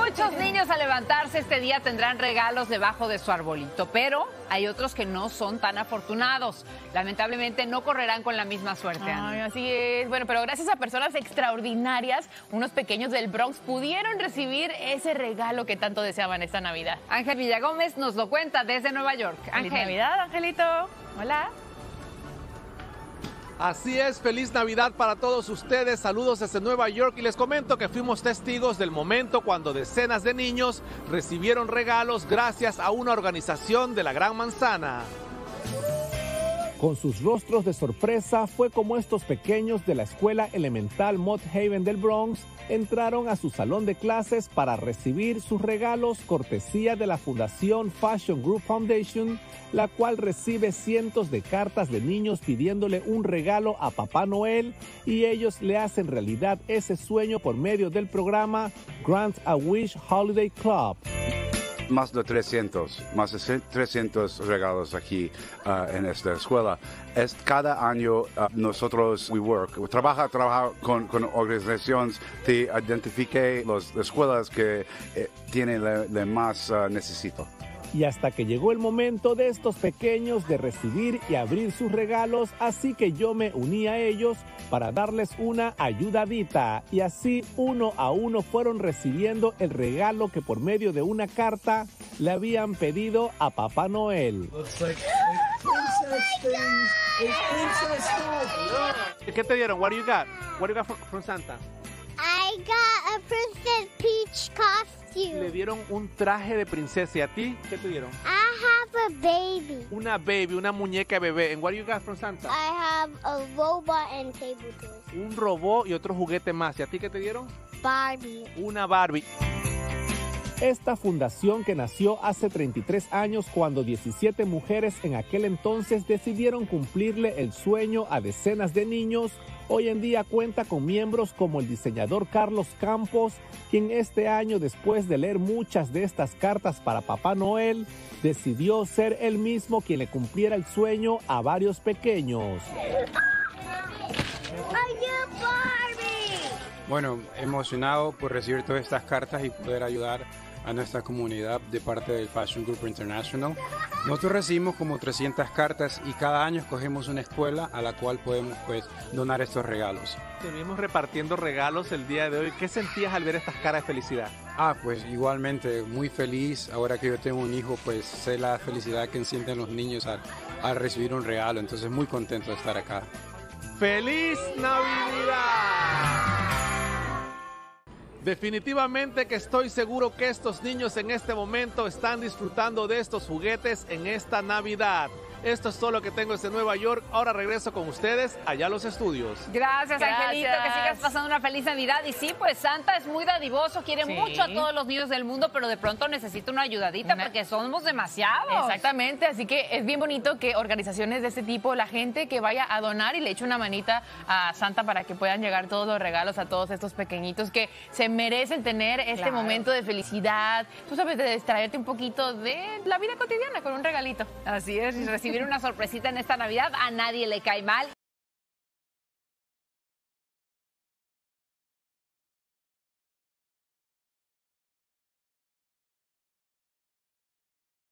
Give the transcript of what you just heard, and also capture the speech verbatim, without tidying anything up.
Muchos niños al levantarse este día tendrán regalos debajo de su arbolito, pero hay otros que no son tan afortunados. Lamentablemente no correrán con la misma suerte. Ay, así es. Bueno, pero gracias a personas extraordinarias, unos pequeños del Bronx pudieron recibir ese regalo que tanto deseaban esta Navidad. Ángel Villagómez nos lo cuenta desde Nueva York. Feliz Ángel. Navidad, Angelito. Hola. Así es, feliz Navidad para todos ustedes, saludos desde Nueva York y les comento que fuimos testigos del momento cuando decenas de niños recibieron regalos gracias a una organización de la Gran Manzana. Con sus rostros de sorpresa fue como estos pequeños de la escuela elemental Mott Haven del Bronx entraron a su salón de clases para recibir sus regalos cortesía de la Fundación Fashion Group Foundation, la cual recibe cientos de cartas de niños pidiéndole un regalo a Papá Noel y ellos le hacen realidad ese sueño por medio del programa Grant a Wish Holiday Club. Más de trescientos, más de trescientos regalos aquí uh, en esta escuela. Es cada año uh, nosotros, we work, trabaja, trabaja con, con organizaciones que identifique las escuelas que eh, tienen le, más uh, necesito. Y hasta que llegó el momento de estos pequeños de recibir y abrir sus regalos, así que yo me uní a ellos para darles una ayudadita. Y así uno a uno fueron recibiendo el regalo que por medio de una carta le habían pedido a Papá Noel. ¿Qué te dieron? What do you got? What do you got from, from Santa? I got a Princess Peach costume. Le dieron un traje de princesa. ¿Y a ti? ¿Qué te dieron? I have a baby. Una baby, una muñeca bebé. And what do you got from Santa? I have a robot and table toys. Un robot y otro juguete más. ¿Y a ti qué te dieron? Barbie. Una Barbie. Esta fundación que nació hace treinta y tres años cuando diecisiete mujeres en aquel entonces decidieron cumplirle el sueño a decenas de niños, hoy en día cuenta con miembros como el diseñador Carlos Campos, quien este año, después de leer muchas de estas cartas para Papá Noel, decidió ser él mismo quien le cumpliera el sueño a varios pequeños. Bueno, emocionado por recibir todas estas cartas y poder ayudar a nuestra comunidad de parte del Fashion Group International. Nosotros recibimos como trescientas cartas y cada año escogemos una escuela a la cual podemos pues donar estos regalos. Te vimos repartiendo regalos el día de hoy. ¿Qué sentías al ver estas caras de felicidad? Ah, pues igualmente muy feliz. Ahora que yo tengo un hijo, pues sé la felicidad que sienten los niños al, al recibir un regalo. Entonces muy contento de estar acá. ¡Feliz Navidad! Definitivamente que estoy seguro que estos niños en este momento están disfrutando de estos juguetes en esta Navidad. Esto es todo lo que tengo desde Nueva York. Ahora regreso con ustedes allá a los estudios. Gracias, Gracias. Angelito, que sigas pasando una feliz Navidad. Y sí, pues Santa es muy dadivoso, quiere Sí. mucho a todos los niños del mundo, pero de pronto necesita una ayudadita Una- porque somos demasiados. Exactamente, así que es bien bonito que organizaciones de este tipo, la gente que vaya a donar y le eche una manita a Santa para que puedan llegar todos los regalos a todos estos pequeñitos que se merecen tener este Claro. momento de felicidad, tú sabes, de distraerte un poquito de la vida cotidiana con un regalito. Así es, y recibir una sorpresita en esta Navidad a nadie le cae mal.